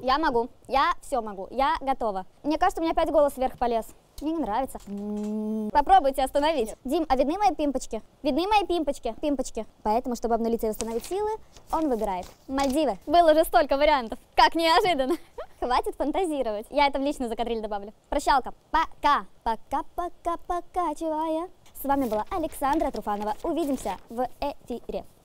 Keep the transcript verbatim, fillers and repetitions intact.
Я могу, я все могу, я готова. Мне кажется, у меня опять голос вверх полез. Мне не нравится. Попробуйте остановить. Нет. Дим, а видны мои пимпочки? Видны мои пимпочки? Пимпочки. Поэтому, чтобы обнулиться и восстановить силы, он выбирает Мальдивы. Было уже столько вариантов. Как неожиданно. Хватит фантазировать. Я это в личную закадриль добавлю. Прощалка. Пока. Пока-пока-покачивая. С вами была Александра Труфанова. Увидимся в эфире.